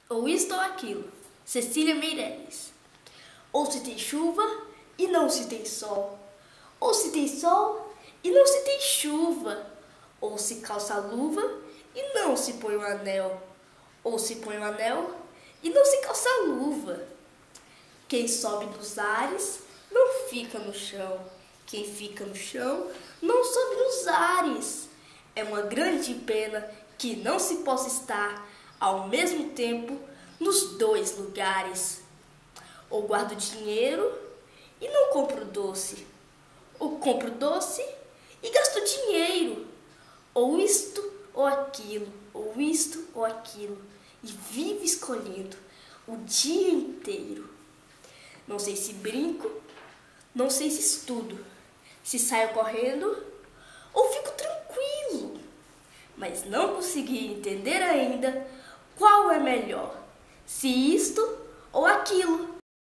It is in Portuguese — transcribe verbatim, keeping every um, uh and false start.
ou isto ou aquilo. Cecília Meirelles. Ou se tem chuva e não se tem sol. Ou se tem sol e não se tem chuva. Ou se calça a luva e não se põe o anel. Ou se põe o anel e não se calça a luva. Quem sobe dos ares não fica no chão. Quem fica no chão não sobe nos ares. É uma grande pena que não se possa estar ao mesmo tempo nos dois lugares. Ou guardo dinheiro e não compro doce. Ou compro doce e gasto dinheiro. Ou isto ou aquilo, ou isto ou aquilo. E vivo escolhendo o dia inteiro. Não sei se brinco, não sei se estudo, se saio correndo ou fico tranquilo. Mas não consegui entender ainda qual é melhor, se isto ou aquilo.